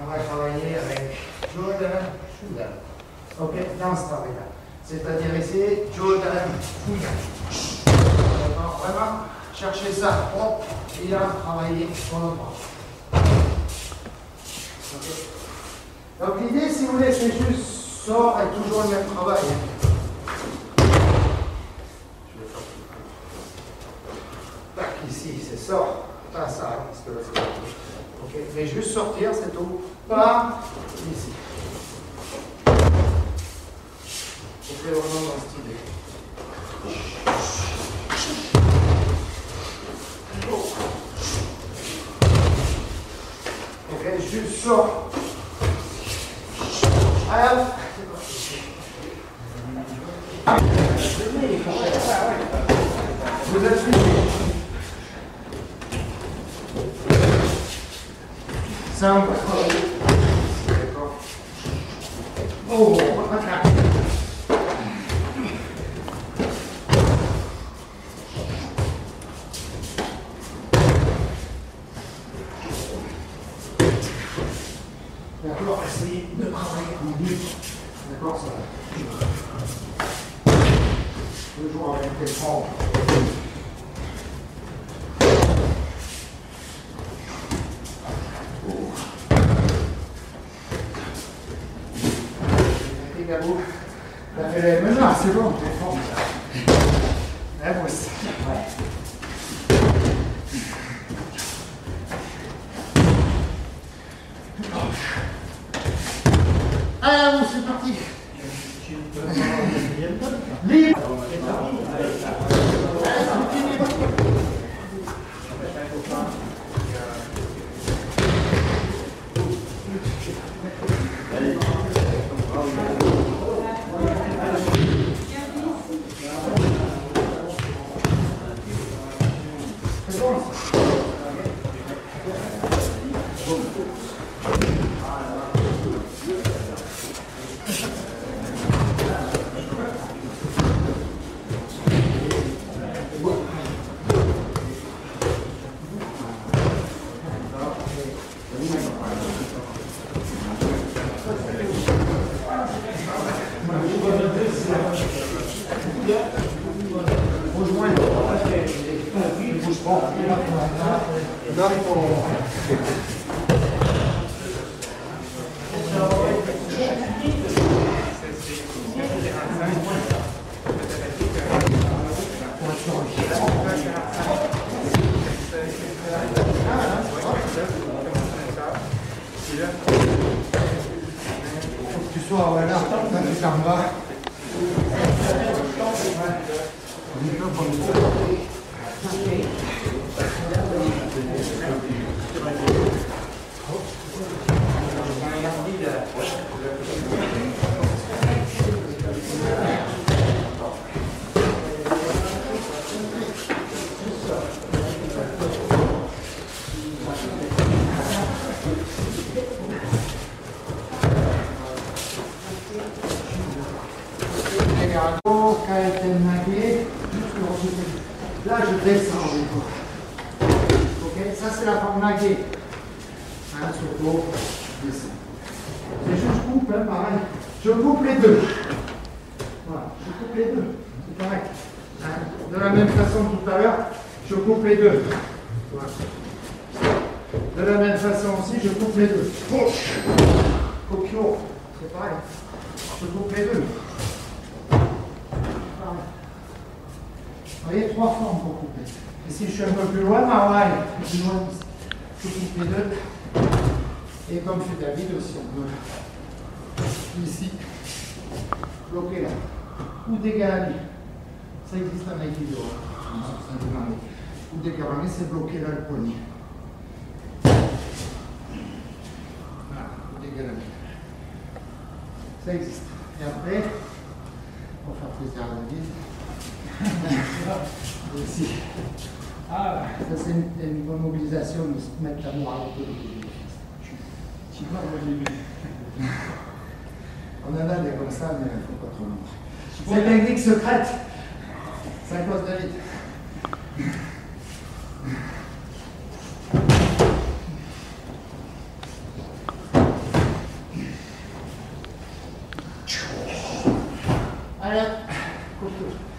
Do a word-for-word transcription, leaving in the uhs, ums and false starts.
on va travailler avec Jordan Fuga. Ok, dans ce travail-là. C'est-à-dire ici, Jordan Fuga. Vraiment, chercher ça propre et là, travailler sur le bras. Okay. Donc l'idée, si vous voulez, c'est juste sort et toujours le même travail. Tac, ici, c'est sort. Pas ça, parce que là, c'est pas tout. Ok, mais juste sortir, c'est tout. Pas ici. On fait vraiment dans cette idée. Ok, juste sort. Alors, vous êtes suivi. Ça, on va travailler. D'accord. Oh, on va faire. D'accord, essayez de travailler en but. D'accord, ça va. Toujours avec les formes. Mettez Gabou. T'as fait les mains, là, c'est bon, t'es fort. La brousse. Ouais. Ah, c'est parti. Libre. C'est bon. Tu sois voilà, là, tu t'en vas. Là, je descends encore. Ok, ça c'est la forme naguée. Hein, sur le dos, je descends. C'est juste je coupe, hein, pareil. Je coupe les deux. Voilà, je coupe les deux. C'est pareil. Hein, de la même façon que tout à l'heure, je coupe les deux. Voilà. De la même façon aussi, je coupe les deux. Copio, c'est pareil. Je coupe les deux. Vous voyez, trois formes pour couper. Et si je suis un peu plus loin, ah ouais, plus loin, je coupe les deux. Et comme fait David aussi, on peut ici, bloquer là. Ou dégaler. Ça existe en aikido. Ou dégaler, c'est bloquer là le poignet. Voilà, ou dégaler. Ça existe. Et après, on va faire plaisir à David. Aussi. Ah, ça c'est une, une bonne mobilisation de se mettre l'amour à l'autre. Tu vois, moi j'ai vu. On en a des comme ça, mais il ne faut pas trop montrer. C'est une technique secrète. Ça cause David. Allez, coupe tout.